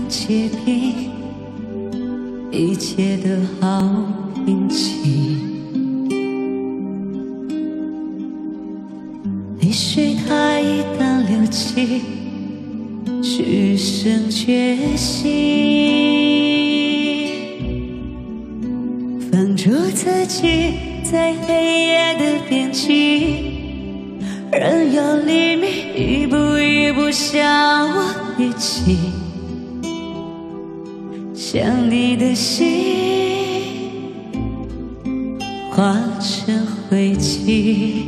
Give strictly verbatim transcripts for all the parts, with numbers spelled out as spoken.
结冰，一切都好平静。泪水它一旦流尽，只剩决心，放逐自己在黑夜的边际。 任由黎明一步一步向我逼近，将你的心化成灰烬。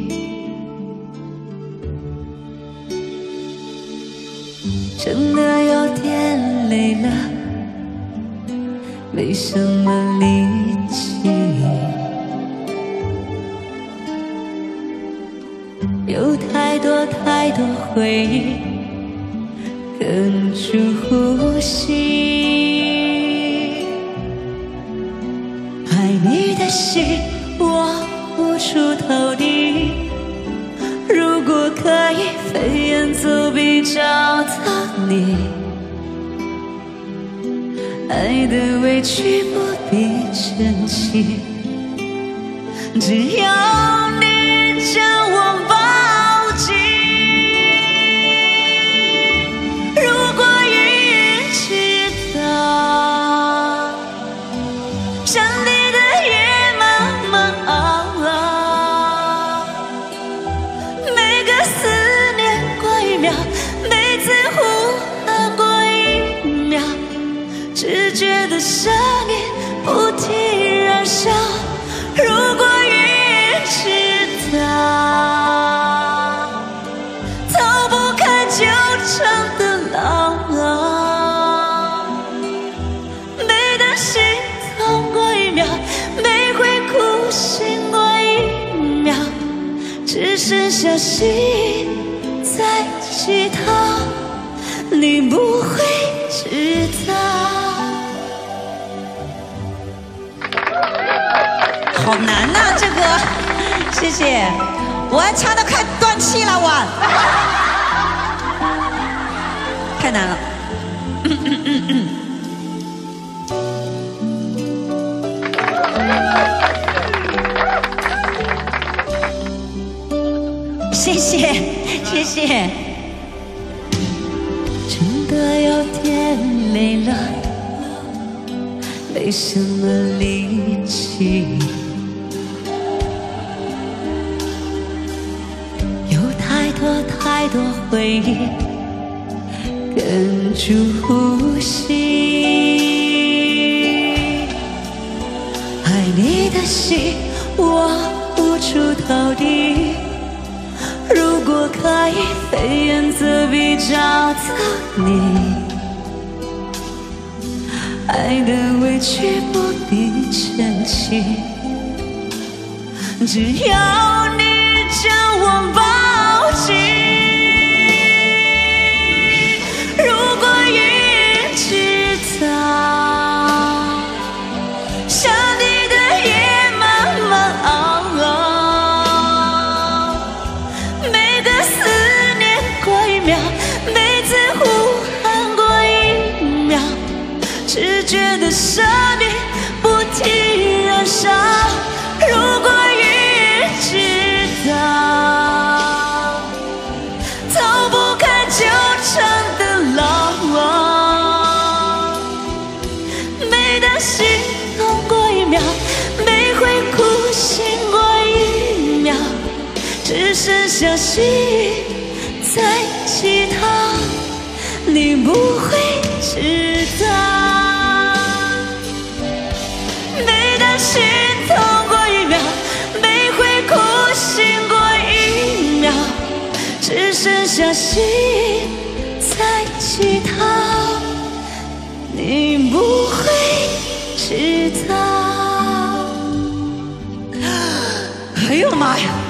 真的有点累了，没什么力气。 有太多太多回忆哽住呼吸，爱你的心我无处投递。如果可以飞檐走壁找到你，爱的委屈不必珍惜，只要你将我抱。 直觉的声音不停燃烧。如果云知道，逃不开纠缠的牢。每当心痛过一秒，每回哭醒过一秒，只剩下心在乞讨，你不会知道。 好难呐、啊，这个，谢谢，我还唱到快断气了，我太难了。嗯嗯嗯嗯谢谢，谢谢。 真的有点累了，没什么力气。 太多回忆哽住呼吸，爱你的心我无处投递。如果可以飞檐走壁找到你，爱的委屈不必珍惜，只要你将我抱紧。 直觉的生命不停燃烧。如果云知道，逃不开纠缠的牢。每当心痛过一秒，每回哭醒过一秒，只剩下心在乞讨，你不会知道。 心痛过一秒，每回哭醒过一秒，只剩下心在乞讨，你不会知道。 哎呦妈呀！